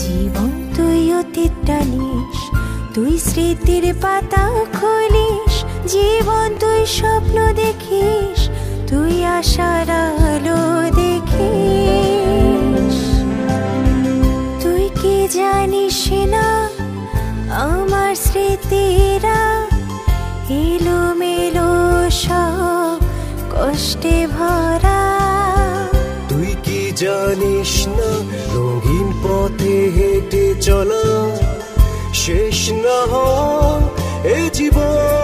জীবন তুই অতীত টানিস, তুই স্মৃতির পাতা খুলিস। জীবন তুই স্বপ্ন দেখিস, তুই আশার আলো দেখিস। তুই কি জানিস না আমার স্মৃতিরা এলোমেলো সব কষ্টে ভরা। তুই কি জানিস না রঙিন পথে হেঁটে চলা শেষ না হয় এ জীবন।